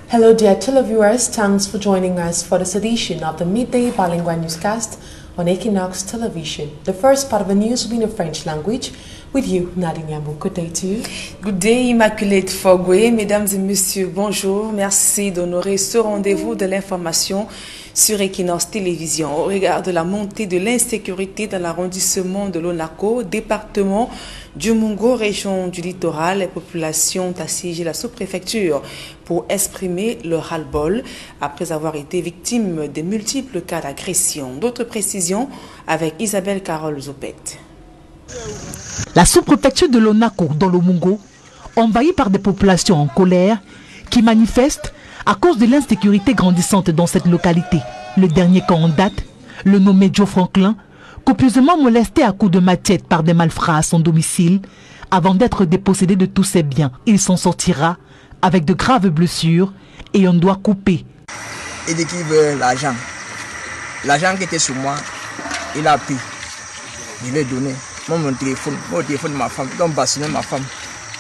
Hello dear televiewers, thanks for joining us for this edition of the Midday Bilingual Newscast on Equinox Television. The first part of the news will be in the French language. With you, Nadine Yambou. Good day to you. Good day, Immaculate Fogwe. Mesdames et messieurs, bonjour. Merci d'honorer ce rendez-vous de l'information sur Equinox Télévision. Au regard de la montée de l'insécurité dans l'arrondissement de l'Onako, département du Mungo, région du littoral, les populations ont assiégé la sous-préfecture pour exprimer leur ras-le-bol après avoir été victimes de multiples cas d'agression. D'autres précisions avec Isabelle Carole Zopet. La sous-préfecture de l'Onako dans le Mungo, envahie par des populations en colère qui manifestent à cause de l'insécurité grandissante dans cette localité. Le dernier cas en date, le nommé Joe Franklin, copieusement molesté à coups de machette par des malfrats à son domicile, avant d'être dépossédé de tous ses biens. Il s'en sortira avec de graves blessures et un doigt coupé. Il dit qu'il veut l'argent. L'argent qui était sur moi, il a pris. Je l'ai donné. Mon téléphone de ma femme, donc bassiner ma femme.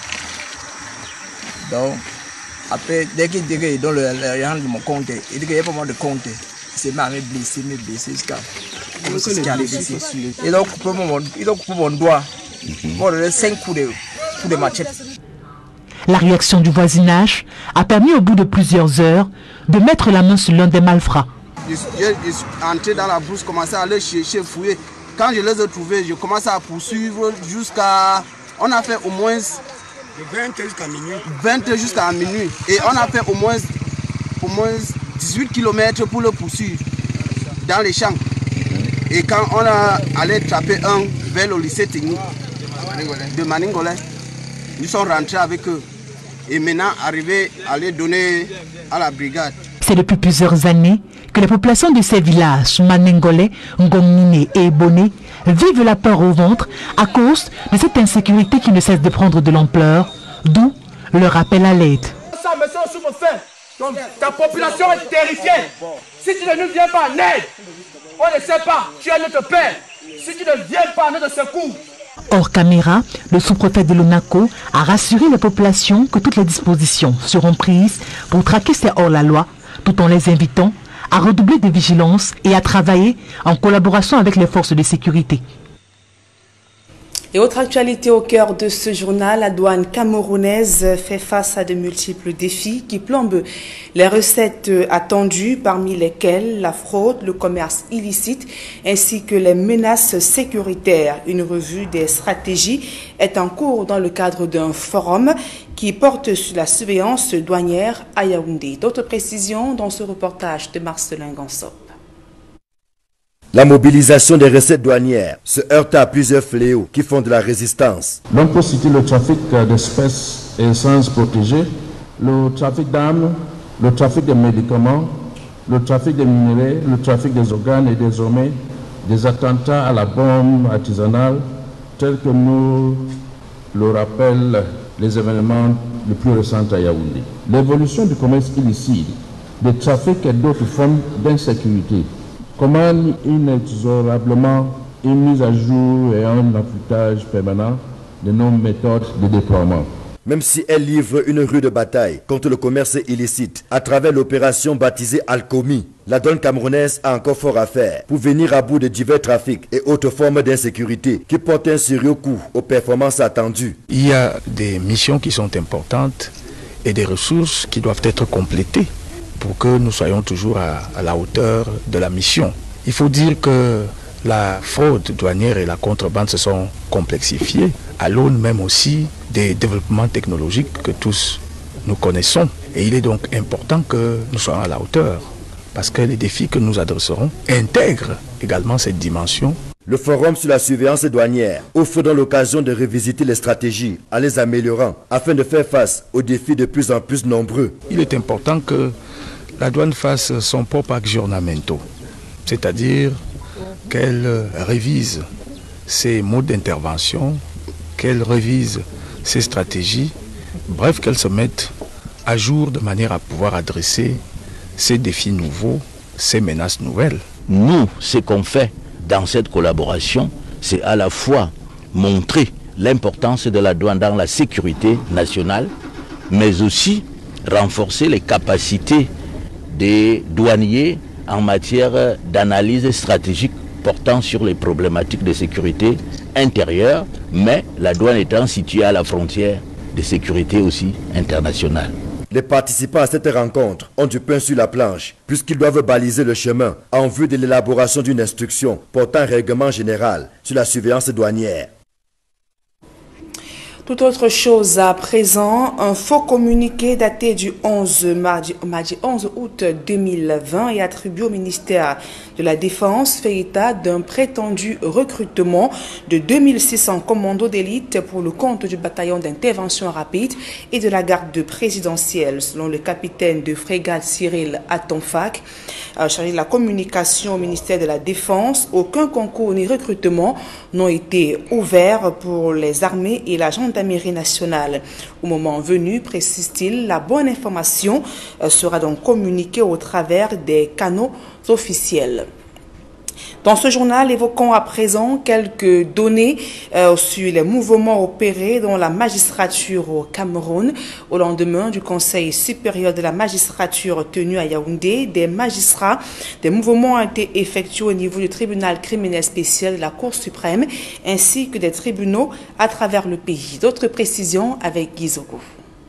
Donc, après, dès qu'il dit qu'il donne l'argent de mon compte, il dit qu'il n'y a pas moi de compte. C'est m'a blessé jusqu'à ce qui arrive ici. Il a coupé mon doigt. Bon, il a 5 coups de machette. La réaction du voisinage a permis au bout de plusieurs heures de mettre la main sur l'un des malfrats. Je suis entré dans la brousse, commencé à aller chercher, fouiller. Quand je les ai trouvés, je commence à poursuivre jusqu'à... On a fait au moins... De 20 jusqu'à minuit. 20 jusqu'à minuit. Et on a fait au moins 18 km pour le poursuivre dans les champs. Et quand on a allé trapper un vers le lycée technique de Maningolais, nous sommes rentrés avec eux. Et maintenant, arrivés à les donner à la brigade. C'est depuis plusieurs années que les populations de ces villages, Maningolais, Ngomine et Eboné, vivent la peur au ventre à cause de cette insécurité qui ne cesse de prendre de l'ampleur, d'où leur appel à l'aide. Ta population est terrifiée. Si tu ne nous viens pas en aide, on ne sait pas, tu es notre père. Si tu ne viens pas à notre secours. Hors caméra, le sous-préfet de l'Onako a rassuré les populations que toutes les dispositions seront prises pour traquer ces hors-la-loi, tout en les invitant à redoubler de vigilance et à travailler en collaboration avec les forces de sécurité. Et autre actualité au cœur de ce journal, la douane camerounaise fait face à de multiples défis qui plombent les recettes attendues, parmi lesquelles la fraude, le commerce illicite ainsi que les menaces sécuritaires. Une revue des stratégies est en cours dans le cadre d'un forum qui porte sur la surveillance douanière à Yaoundé. D'autres précisions dans ce reportage de Marcelin Gansop. La mobilisation des recettes douanières se heurte à plusieurs fléaux qui font de la résistance. L'on peut citer le trafic d'espèces et essences protégées, le trafic d'armes, le trafic de médicaments, le trafic des minerais, le trafic des organes et désormais des attentats à la bombe artisanale tels que nous le rappellent les événements les plus récents à Yaoundé. L'évolution du commerce illicite, des trafics et d'autres formes d'insécurité commande inexorablement une mise à jour et un affûtage permanent de nos méthodes de déploiement. Même si elle livre une rude bataille contre le commerce illicite à travers l'opération baptisée Alcomi, la douane camerounaise a encore fort à faire pour venir à bout de divers trafics et autres formes d'insécurité qui portent un sérieux coup aux performances attendues. Il y a des missions qui sont importantes et des ressources qui doivent être complétées pour que nous soyons toujours à la hauteur de la mission. Il faut dire que la fraude douanière et la contrebande se sont complexifiées à l'aune même aussi des développements technologiques que tous nous connaissons. Et il est donc important que nous soyons à la hauteur parce que les défis que nous adresserons intègrent également cette dimension. Le forum sur la surveillance douanière offre donc l'occasion de revisiter les stratégies en les améliorant afin de faire face aux défis de plus en plus nombreux. Il est important que la douane fasse son propre aggiornamento, c'est-à-dire qu'elle révise ses modes d'intervention, qu'elle révise ses stratégies, bref, qu'elle se mette à jour de manière à pouvoir adresser ces défis nouveaux, ces menaces nouvelles. Nous, ce qu'on fait dans cette collaboration, c'est à la fois montrer l'importance de la douane dans la sécurité nationale, mais aussi renforcer les capacités des douaniers en matière d'analyse stratégique portant sur les problématiques de sécurité intérieure, mais la douane étant située à la frontière de sécurité aussi internationale. Les participants à cette rencontre ont du pain sur la planche, puisqu'ils doivent baliser le chemin en vue de l'élaboration d'une instruction portant un règlement général sur la surveillance douanière. Tout autre chose à présent, un faux communiqué daté du mardi 11 août 2020 et attribué au ministère de la Défense fait état d'un prétendu recrutement de 2600 commandos d'élite pour le compte du bataillon d'intervention rapide et de la garde présidentielle. Selon le capitaine de frégate Cyril Atonfak, chargé de la communication au ministère de la Défense, aucun concours ni recrutement n'ont été ouverts pour les armées et la gendarmerie nationale. Au moment venu, précise-t-il, la bonne information sera donc communiquée au travers des canaux officiels. Dans ce journal, évoquons à présent quelques données sur les mouvements opérés dans la magistrature au Cameroun. Au lendemain du Conseil supérieur de la magistrature tenu à Yaoundé, des mouvements ont été effectués au niveau du tribunal criminel spécial de la Cour suprême ainsi que des tribunaux à travers le pays. D'autres précisions avec Guy Zogo.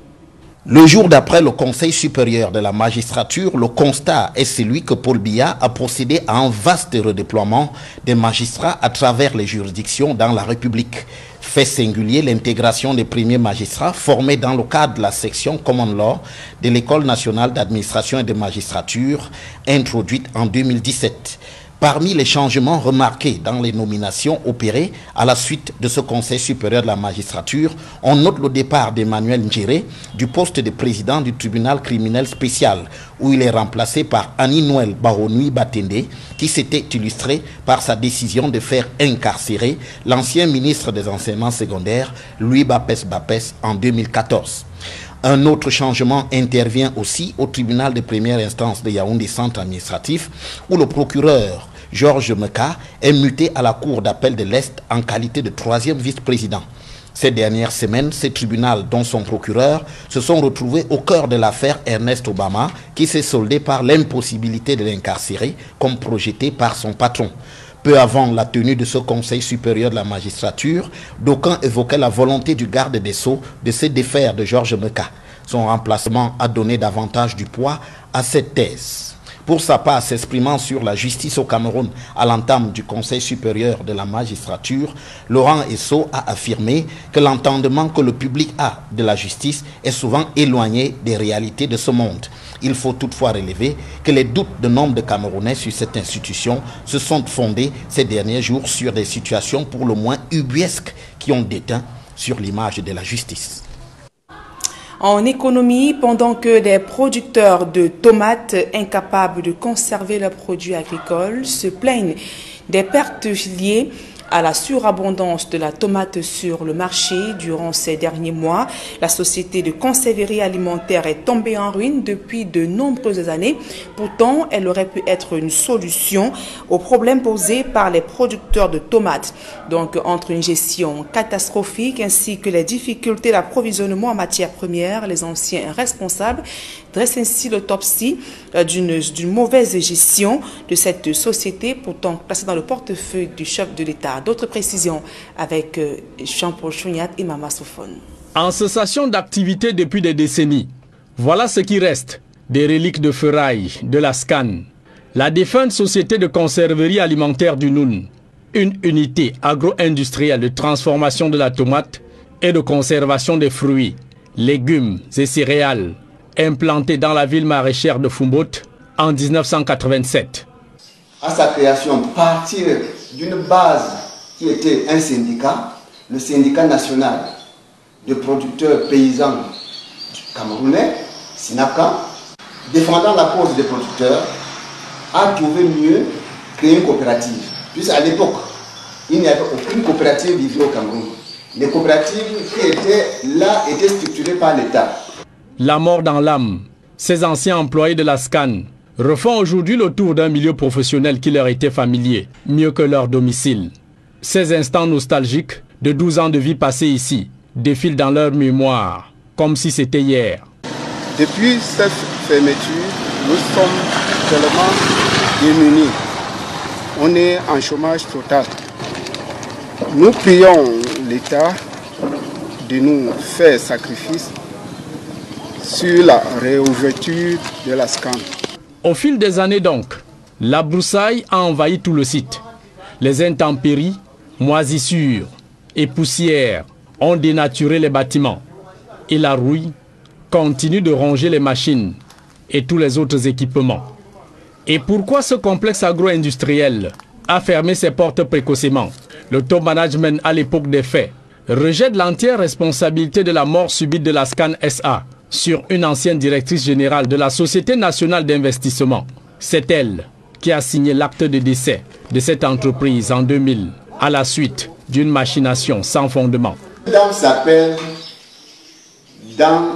Le jour d'après le Conseil supérieur de la magistrature, le constat est celui que Paul Biya a procédé à un vaste redéploiement des magistrats à travers les juridictions dans la République. Fait singulier, l'intégration des premiers magistrats formés dans le cadre de la section Common Law de l'École nationale d'administration et de magistrature introduite en 2017. Parmi les changements remarqués dans les nominations opérées à la suite de ce Conseil supérieur de la magistrature, on note le départ d'Emmanuel Njéré du poste de président du tribunal criminel spécial, où il est remplacé par Annie-Noël Baronui Batende, qui s'était illustré par sa décision de faire incarcérer l'ancien ministre des enseignements secondaires, Louis Bapes en 2014. Un autre changement intervient aussi au tribunal de première instance de Yaoundé Centre administratif, où le procureur Georges Meka est muté à la Cour d'appel de l'Est en qualité de troisième vice-président. Ces dernières semaines, ces tribunaux, dont son procureur, se sont retrouvés au cœur de l'affaire Ernest Obama, qui s'est soldée par l'impossibilité de l'incarcérer, comme projeté par son patron. Peu avant la tenue de ce Conseil supérieur de la magistrature, d'aucuns évoquaient la volonté du garde des Sceaux de se défaire de Georges Meka. Son remplacement a donné davantage du poids à cette thèse. Pour sa part, s'exprimant sur la justice au Cameroun à l'entame du Conseil supérieur de la magistrature, Laurent Esso a affirmé que l'entendement que le public a de la justice est souvent éloigné des réalités de ce monde. Il faut toutefois relever que les doutes de nombre de Camerounais sur cette institution se sont fondés ces derniers jours sur des situations pour le moins ubuesques qui ont déteint sur l'image de la justice. En économie, pendant que des producteurs de tomates incapables de conserver leurs produits agricoles se plaignent des pertes liées à la surabondance de la tomate sur le marché durant ces derniers mois, la société de conserverie alimentaire est tombée en ruine depuis de nombreuses années. Pourtant, elle aurait pu être une solution aux problèmes posés par les producteurs de tomates. Donc, entre une gestion catastrophique ainsi que les difficultés d'approvisionnement en matières premières, les anciens responsables dressent ainsi l'autopsie d'une mauvaise gestion de cette société, pourtant placée dans le portefeuille du chef de l'État. D'autres précisions avec Jean-Paul Chouniat et Mama Sophone. En cessation d'activité depuis des décennies, voilà ce qui reste des reliques de ferraille de la SCAN, la défunte société de conserverie alimentaire du Noun, une unité agro-industrielle de transformation de la tomate et de conservation des fruits, légumes et céréales, implantée dans la ville maraîchère de Foumbot en 1987. À sa création, partir d'une base qui était un syndicat, le syndicat national de producteurs paysans camerounais, SINACA, défendant la cause des producteurs, a trouvé mieux créer une coopérative. Puisqu'à l'époque, il n'y avait aucune coopérative vivant au Cameroun. Les coopératives qui étaient là étaient structurées par l'État. La mort dans l'âme, ces anciens employés de la SCAN refont aujourd'hui le tour d'un milieu professionnel qui leur était familier, mieux que leur domicile. Ces instants nostalgiques de 12 ans de vie passée ici défilent dans leur mémoire, comme si c'était hier. Depuis cette fermeture, nous sommes tellement démunis. On est en chômage total. Nous prions l'État de nous faire sacrifice sur la réouverture de la SCAN. Au fil des années donc, la broussaille a envahi tout le site. Les intempéries, moisissures et poussières ont dénaturé les bâtiments. Et la rouille continue de ronger les machines et tous les autres équipements. Et pourquoi ce complexe agro-industriel a fermé ses portes précocement? Le top management à l'époque des faits rejette l'entière responsabilité de la mort subite de la SCAN SA sur une ancienne directrice générale de la Société nationale d'investissement. C'est elle qui a signé l'acte de décès de cette entreprise en 2000 à la suite d'une machination sans fondement. La dame s'appelle Dame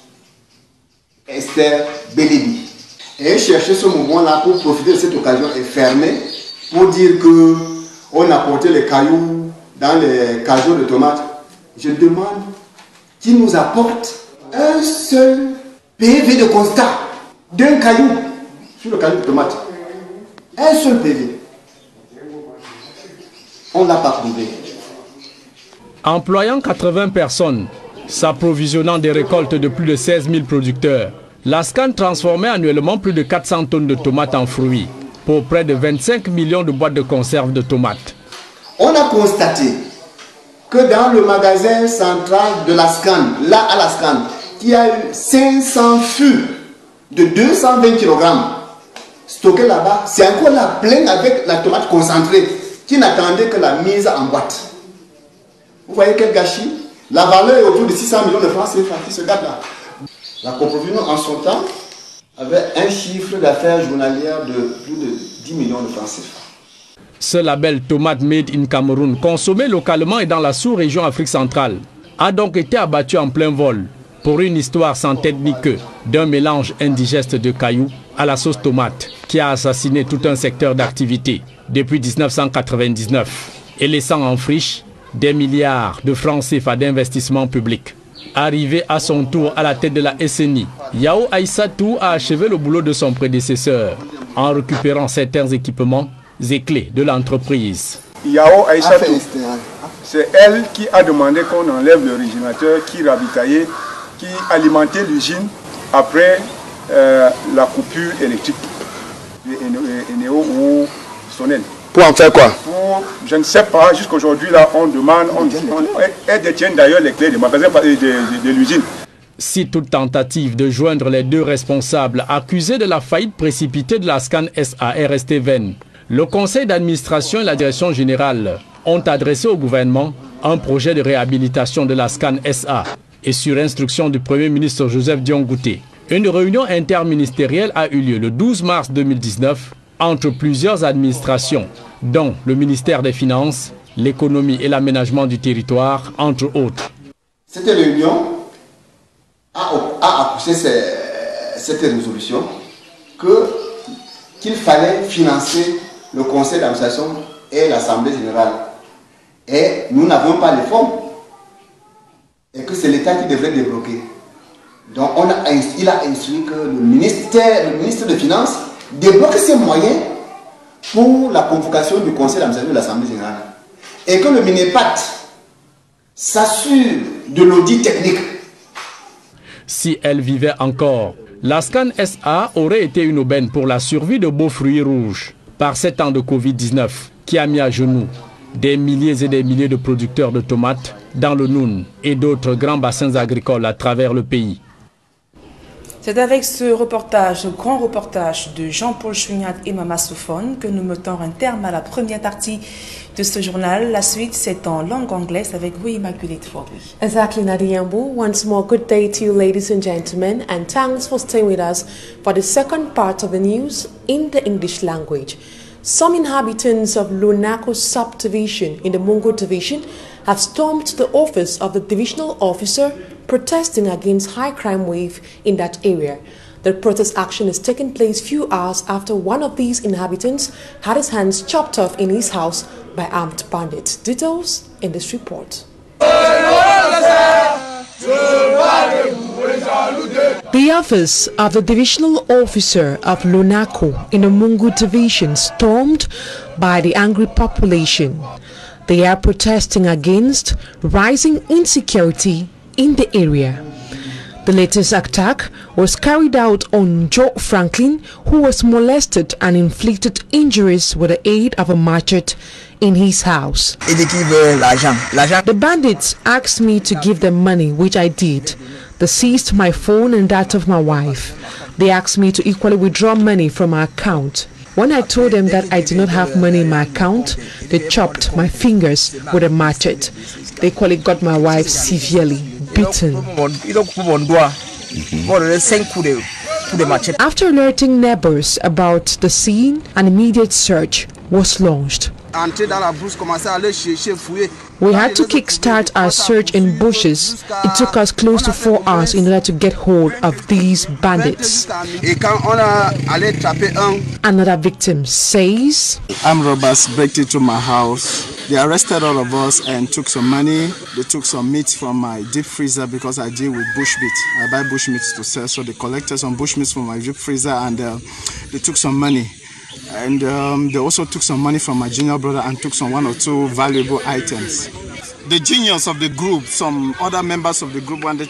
Esther Bélébi. Et cherchait ce moment-là pour profiter de cette occasion et fermer pour dire qu'on a porté les cailloux dans les cajots de tomates. Je demande qui nous apporte un seul PV de constat d'un caillou sur le caillou de tomates. Un seul PV. On ne l'a pas trouvé. Employant 80 personnes, s'approvisionnant des récoltes de plus de 16 000 producteurs, la SCAN transformait annuellement plus de 400 tonnes de tomates en fruits pour près de 25 millions de boîtes de conserve de tomates. On a constaté que dans le magasin central de la SCAN, là à la SCAN, il y a eu 500 fûts de 220 kg stockés là-bas. C'est encore là plein avec la tomate concentrée qui n'attendait que la mise en boîte. Vous voyez quel gâchis? La valeur est autour de 600 millions de francs CFA qui se gâte là. La Coprovision en son temps avait un chiffre d'affaires journalière de plus de 10 millions de francs CFA. Ce label Tomate Made in Cameroun, consommé localement et dans la sous-région Afrique centrale, a donc été abattu en plein vol pour une histoire sans tête ni queue d'un mélange indigeste de cailloux à la sauce tomate qui a assassiné tout un secteur d'activité depuis 1999 et laissant en friche des milliards de francs CFA d'investissement public. Arrivé à son tour à la tête de la SNI, Yao Aïssatou a achevé le boulot de son prédécesseur en récupérant certains équipements et clés de l'entreprise. Yao Aïssatou, c'est elle qui a demandé qu'on enlève le régénérateur qui ravitaillait, qui alimentait l'usine après la coupure électrique de Eneo ou Sonel. Pour en faire quoi? Je ne sais pas, jusqu'aujourd'hui là on demande, elle détient d'ailleurs les clés des magasins de l'usine. Si toute tentative de joindre les deux responsables accusés de la faillite précipitée de la SCAN SA est restée vaine, le conseil d'administration et la direction générale ont adressé au gouvernement un projet de réhabilitation de la SCAN SA et sur instruction du Premier ministre Joseph Dion-Ngouté. Une réunion interministérielle a eu lieu le 12 mars 2019 entre plusieurs administrations, dont le ministère des Finances, l'économie et l'aménagement du territoire, entre autres. Cette réunion a accouché cette résolution qu'il fallait financer le conseil d'administration et l'Assemblée générale. Et nous n'avons pas les fonds. Et que c'est l'État qui devrait débloquer. Donc il a instruit que le ministre des Finances débloque ses moyens pour la convocation du conseil d'administration de l'Assemblée générale. Et que le MINEPAT s'assure de l'audit technique. Si elle vivait encore, la SCAN SA aurait été une aubaine pour la survie de beaux fruits rouges par 7 ans de Covid-19 qui a mis à genoux des milliers et des milliers de producteurs de tomates dans le Noun et d'autres grands bassins agricoles à travers le pays. C'est avec ce grand reportage de Jean-Paul Chouniat et Mama Soufone que nous mettons un terme à la première partie de ce journal. La suite, c'est en langue anglaise avec vous, Immaculate Fordry. Exactly, Nadiambu. Once more, good day to you, ladies and gentlemen, and thanks for staying with us for the second part of the news in the English language. Some inhabitants of Lunako subdivision in the Mungo division have stormed the office of the divisional officer protesting against high crime wave in that area. The protest action is taking place few hours after one of these inhabitants had his hands chopped off in his house by armed bandits. Details in this report. The office of the divisional officer of Lonaco in the Mungu division stormed by the angry population. They are protesting against rising insecurity in the area. The latest attack was carried out on Joe Franklin, who was molested and inflicted injuries with the aid of a machete in his house. The bandits asked me to give them money, which I did. They seized my phone and that of my wife. They asked me to equally withdraw money from my account. When I told them that I did not have money in my account, they chopped my fingers with a machete. They equally got my wife severely beaten. After alerting neighbors about the scene, an immediate search was launched. We had to kickstart our search in bushes. It took us close to 4 hours in order to get hold of these bandits. Another victim says, Armed robbers break into my house. They arrested all of us and took some money. They took some meat from my deep freezer because I deal with bush meat. I buy bush meat to sell. So they collected some bush meat from my deep freezer and they took some money. And they also took some money from my junior brother and took some 1 or 2 valuable items. The genius of the group, some other members of the group wanted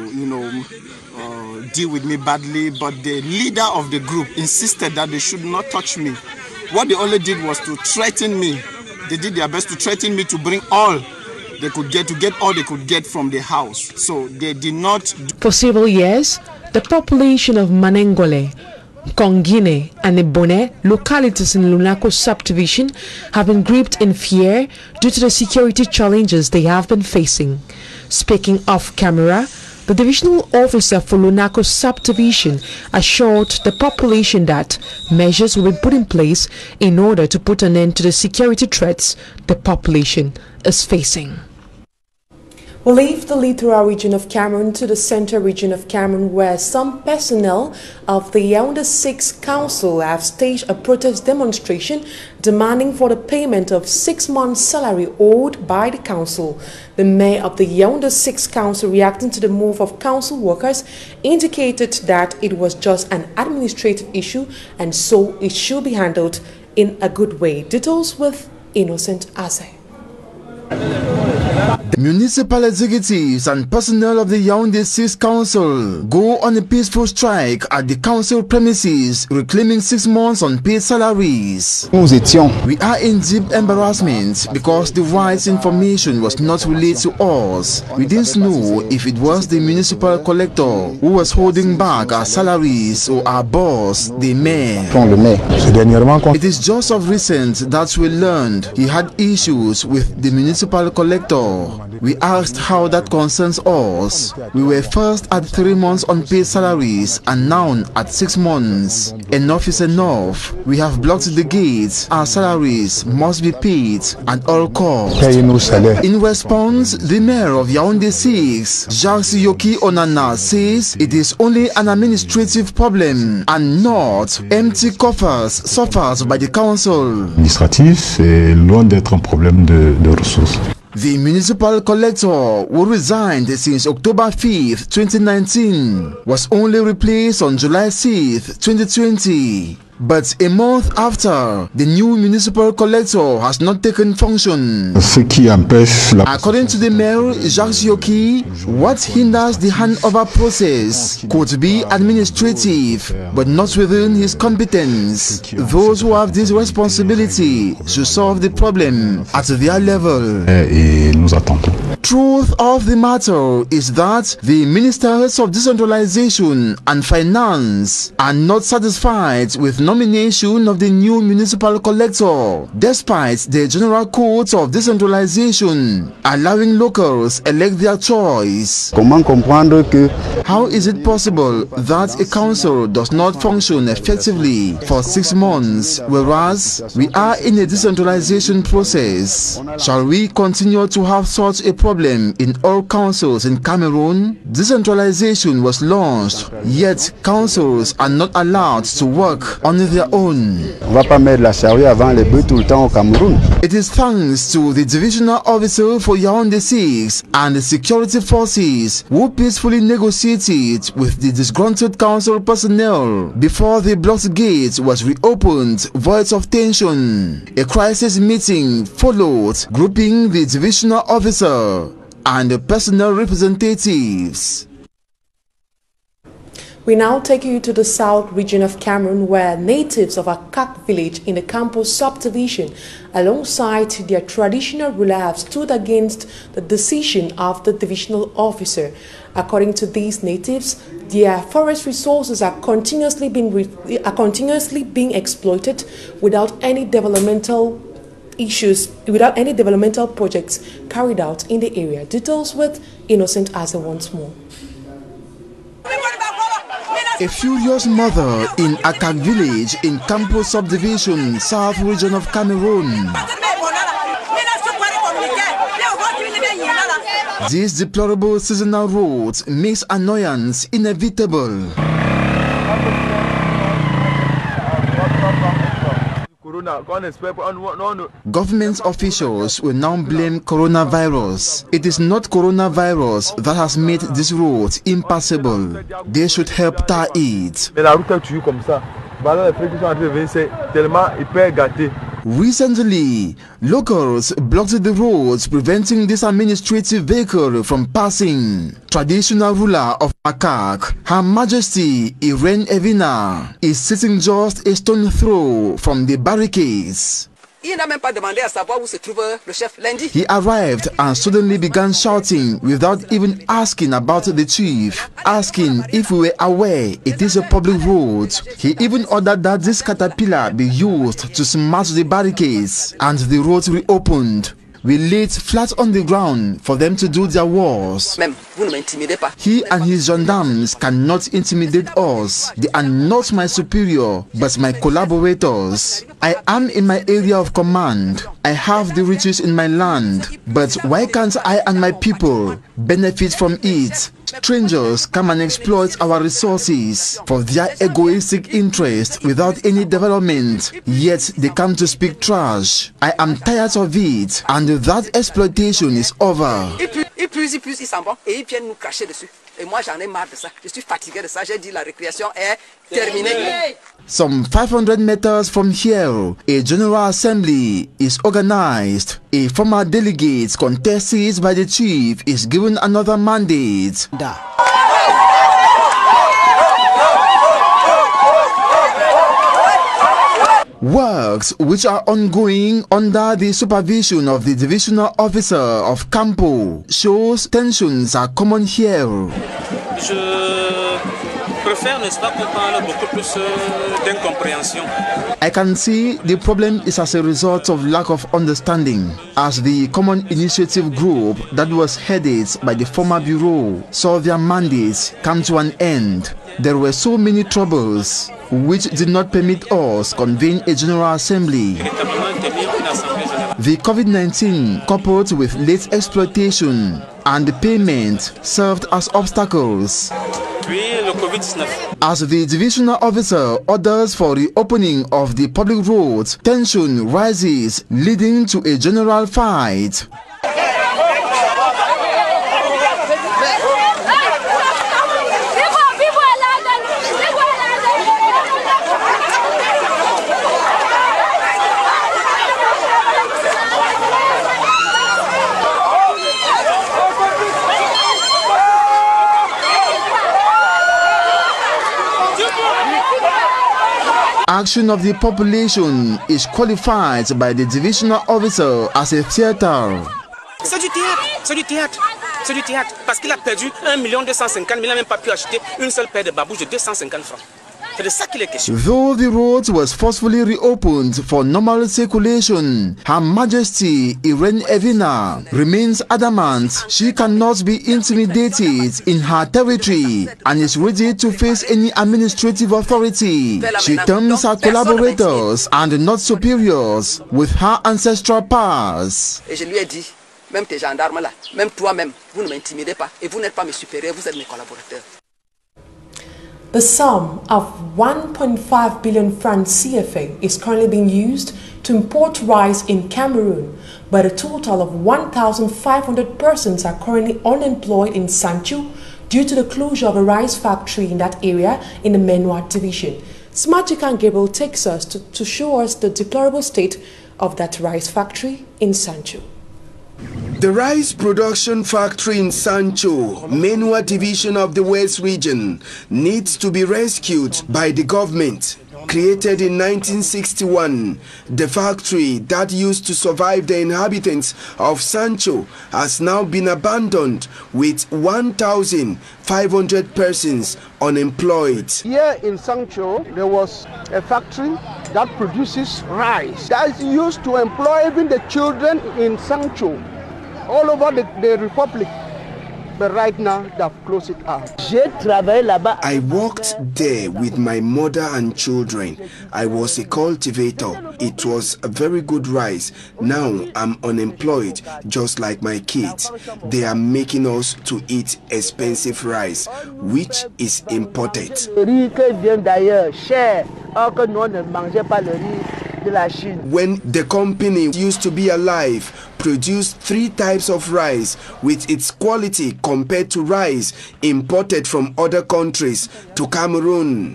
to, deal with me badly, but the leader of the group insisted that they should not touch me. What they only did was to threaten me. They did their best to threaten me to bring all they could get, to get all they could get from the house. So they did not. For several years, the population of Manengole, Kongine and Ebone, localities in Lonaco subdivision, have been gripped in fear due to the security challenges they have been facing. Speaking off camera, the divisional officer for Lonaco subdivision assured the population that measures will be put in place in order to put an end to the security threats the population is facing. We'll leave the littoral region of Cameroon to the central region of Cameroon, where some personnel of the Yaoundé 6 Council have staged a protest demonstration demanding for the payment of 6 months' salary owed by the council. The mayor of the Yaoundé 6 Council, reacting to the move of council workers, indicated that it was just an administrative issue and so it should be handled in a good way. Details with Innocent Aze. Municipal executives and personnel of the Yaoundé 6 Council go on a peaceful strike at the council premises, reclaiming 6 months unpaid salaries. We are in deep embarrassment because the right information was not relayed to us. We didn't know if it was the municipal collector who was holding back our salaries or our boss, the mayor. It is just of recent that we learned he had issues with the municipal collector. We asked how that concerns us. We were first at 3 months unpaid salaries and now at 6 months. Enough is enough. We have blocked the gates. Our salaries must be paid at all costs. In response, the mayor of Yaoundé 6, Jacques Yoki Onana, says it is only an administrative problem and not empty coffers suffered by the council. Administratif, c'est loin d'être un problème de ressources. The municipal collector, who resigned since October 5th, 2019, was only replaced on July 6th, 2020. But a month after, the new municipal collector has not taken function. According to the mayor, Jacques Yoki, what hinders the handover process could be administrative, but not within his competence. Those who have this responsibility should solve the problem at their level. Truth of the matter is that the ministers of decentralization and finance are not satisfied with nomination of the new municipal collector, despite the general codes of decentralization allowing locals elect their choice. How is it possible that a council does not function effectively for 6 months, whereas we are in a decentralization process? Shall we continue to have such a problem in all councils in Cameroon? Decentralization was launched, yet councils are not allowed to work on on their own. On va pas mettre la charrue avant les bœufs tout le temps au Cameroun. It is thanks to the divisional officer for Yaoundé 6 and the security forces who peacefully negotiated with the disgruntled council personnel before the blocked gate was reopened void of tension. A crisis meeting followed, grouping the divisional officer and the personnel representatives. We now take you to the south region of Cameroon, where natives of Akak village in the Campo subdivision, alongside their traditional ruler, have stood against the decision of the divisional officer. According to these natives, their forest resources are continuously being exploited without any developmental projects carried out in the area. Details with Innocent Asa once more. A furious mother in Akak village in Campo subdivision, south region of Cameroon. This deplorable seasonal route makes annoyance inevitable. Government officials will now blame coronavirus. It is not coronavirus that has made this road impassable. They should help tar it. Recently, locals blocked the roads, preventing this administrative vehicle from passing. Traditional ruler of Akak, Her Majesty Irene Evina, is sitting just a stone throw from the barricades. Il n'a même pas demandé à savoir où se trouve le chef lundi. He arrived and suddenly began shouting without even asking about the chief, asking if we were aware it is a public road. He even ordered that this caterpillar be used to smash the barricades, and the road reopened. We laid flat on the ground for them to do their wars. He and his gendarmes cannot intimidate us. They are not my superior, but my collaborators. I am in my area of command. I have the riches in my land, but why can't I and my people benefit from it? Strangers come and exploit our resources for their egoistic interest without any development, yet they come to speak trash. I am tired of it, and that exploitation is over. Ils s'en vont et ils viennent nous cracher dessus. Et moi j'en ai marre de ça. Je suis fatigué de ça. J'ai dit la récréation est terminée. Some 500 meters from here, a general assembly is organized. A former delegate contested by the chief is given another mandate. Works which are ongoing under the supervision of the divisional officer of Campo shows tensions are common here. I can see the problem is as a result of lack of understanding, as the common initiative group that was headed by the former bureau saw their mandates come to an end. There were so many troubles which did not permit us convene a general assembly. The COVID-19 coupled with late exploitation and the payment served as obstacles. As the divisional officer orders for the opening of the public roads, tension rises, leading to a general fight. Action of the population is qualified by the divisional officer as a theater. C'est du théâtre, c'est du théâtre, c'est du théâtre. Parce qu'il a perdu 1 250 000, il n'a même pas pu acheter une seule paire de babouches de 250 francs. C'est de ça qu'il est question. Though the road was forcefully reopened for normal circulation, Her Majesty Irene Evina remains adamant she cannot be intimidated in her territory and is ready to face any administrative authority. She terms her collaborators and not superiors with her ancestral powers. Et je lui ai dit, même tes gendarmes là, même toi-même, vous ne m'intimidez pas et vous n'êtes pas mes supérieurs, vous êtes mes collaborateurs. The sum of 1.5 billion francs CFA is currently being used to import rice in Cameroon, but a total of 1,500 persons are currently unemployed in Sancho due to the closure of a rice factory in that area in the Menwa division. Smart Jikan Gabriel takes us to show us the deplorable state of that rice factory in Sancho. The rice production factory in Sancho, Menwa division of the West region, needs to be rescued by the government. Created in 1961, the factory that used to survive the inhabitants of Sancho has now been abandoned with 1,500 persons unemployed. Here in Sancho, there was a factory that produces rice that's used to employ even the children in Sancho all over the republic. But right now, they've closed it out. I worked there with my mother and children. I was a cultivator. It was a very good rice. Now I'm unemployed, just like my kids. They are making us to eat expensive rice, which is imported. When the company used to be alive, produced 3 types of rice with its quality compared to rice imported from other countries to Cameroon.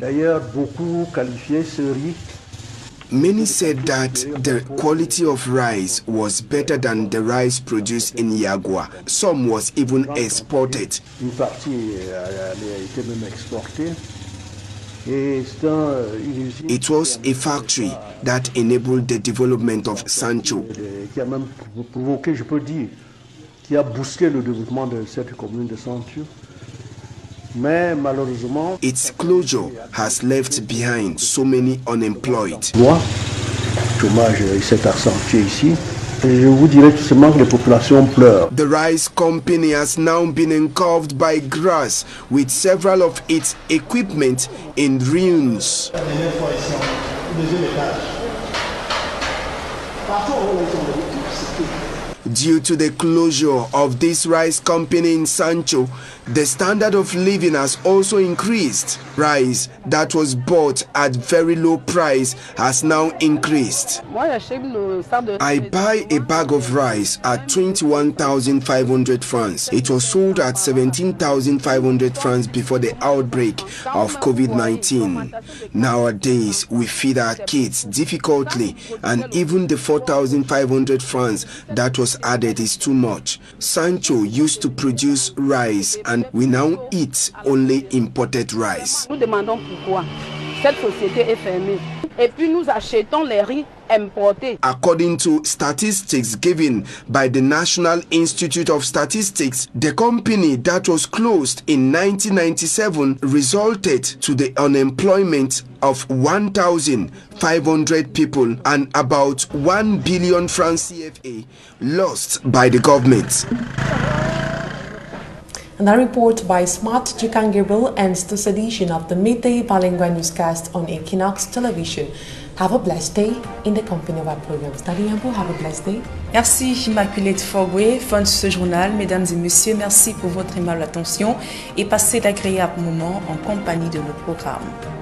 Many said that the quality of rice was better than the rice produced in Yagua. Some was even exported. It was a factory that enabled the development of Sancho. Its closure has left behind so many unemployed. The rice company has now been engulfed by grass with several of its equipment in ruins. Due to the closure of this rice company in Sancho, the standard of living has also increased. Rice that was bought at very low price has now increased. I buy a bag of rice at 21,500 francs. It was sold at 17,500 francs before the outbreak of COVID-19. Nowadays, we feed our kids difficultly, and even the 4,500 francs that was added is too much. Sancho used to produce rice, and we now eat only imported rice. Nous demandons pourquoi cette société est fermée et puis nous achetons les riz importés. According to statistics given by the National Institute of Statistics, the company that was closed in 1997 resulted to the unemployment of 1,500 people and about 1 billion francs CFA lost by the government. And that report by Smart Jikan Gabriel ends this edition of the Midday Bilingual Newscast on Equinox Television. Have a blessed day in the company of our programs. Nadia Nyambou, have a blessed day. Merci Immaculée Fogwe. Fin de ce journal, mesdames et messieurs, merci pour votre aimable attention et passez d'agréables moments en compagnie de nos programmes.